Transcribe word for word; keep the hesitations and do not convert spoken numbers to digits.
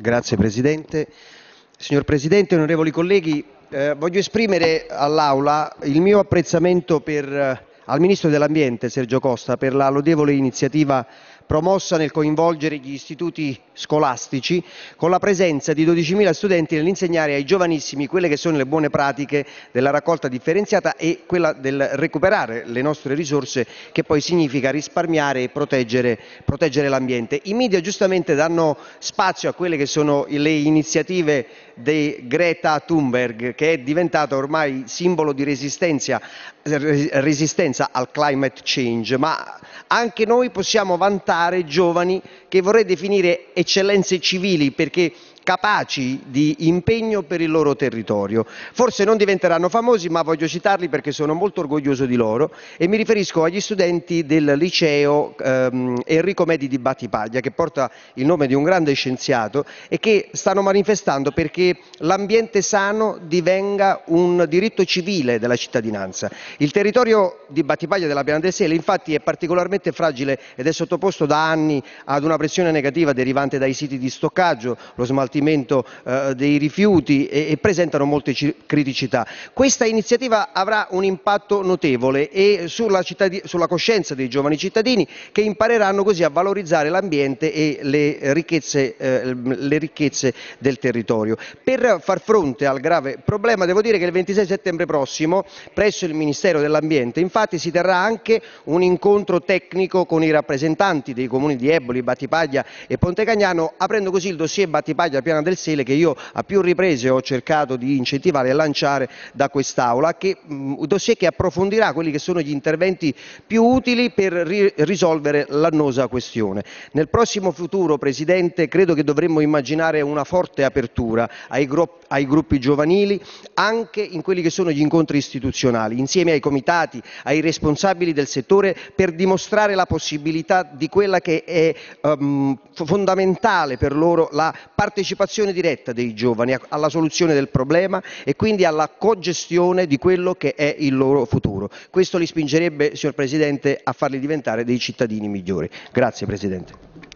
Grazie Presidente. Signor Presidente, onorevoli colleghi, eh, voglio esprimere all'Aula il mio apprezzamento per, eh, al Ministro dell'Ambiente Sergio Costa per la lodevole iniziativa promossa nel coinvolgere gli istituti scolastici con la presenza di dodicimila studenti nell'insegnare ai giovanissimi quelle che sono le buone pratiche della raccolta differenziata e quella del recuperare le nostre risorse, che poi significa risparmiare e proteggere, proteggere l'ambiente. I media giustamente danno spazio a quelle che sono le iniziative di Greta Thunberg, che è diventata ormai simbolo di resistenza, resistenza al climate change, ma anche noi possiamo vantare giovani che vorrei definire eccellenze civili, perché capaci di impegno per il loro territorio. Forse non diventeranno famosi, ma voglio citarli perché sono molto orgoglioso di loro, e mi riferisco agli studenti del liceo ehm, Enrico Medi di Battipaglia, che porta il nome di un grande scienziato, e che stanno manifestando perché l'ambiente sano divenga un diritto civile della cittadinanza. Il territorio di Battipaglia della Piana del Sele infatti è particolarmente fragile ed è sottoposto da anni ad una pressione negativa derivante dai siti di stoccaggio, lo smaltimento eh, dei rifiuti, e, e presentano molte criticità. Questa iniziativa avrà un impatto notevole e sulla, sulla coscienza dei giovani cittadini, che impareranno così a valorizzare l'ambiente e le ricchezze, eh, le ricchezze del territorio. Per far fronte al grave problema, devo dire che il ventisei settembre prossimo presso il Ministero dell'Ambiente infatti si terrà anche un incontro tecnico con i rappresentanti dei comuni di Eboli, Battipaglia e Pontecagnano, aprendo così il dossier Battipaglia Piana del Sele, che io a più riprese ho cercato di incentivare e lanciare da quest'Aula, che un dossier che approfondirà quelli che sono gli interventi più utili per ri risolvere l'annosa questione. Nel prossimo futuro, Presidente, credo che dovremmo immaginare una forte apertura ai, ai gruppi giovanili, anche in quelli che sono gli incontri istituzionali, insieme ai comitati, ai responsabili del settore, per dimostrare la possibilità di quella che è um, fondamentale per loro, la partecipazione diretta dei giovani alla soluzione del problema e quindi alla cogestione di quello che è il loro futuro. Questo li spingerebbe, signor Presidente, a farli diventare dei cittadini migliori. Grazie Presidente.